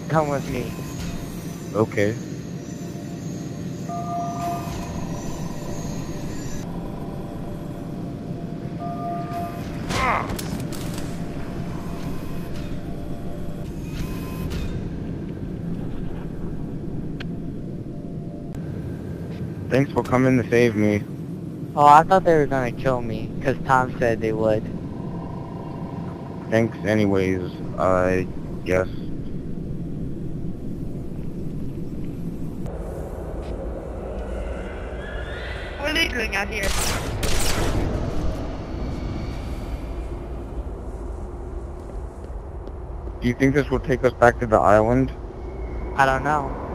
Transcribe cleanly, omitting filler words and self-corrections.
Come with me. Okay. Thanks for coming to save me. Oh, I thought they were gonna kill me, because Tom said they would. Thanks anyways, I guess. What are they doing out here? Do you think this will take us back to the island? I don't know.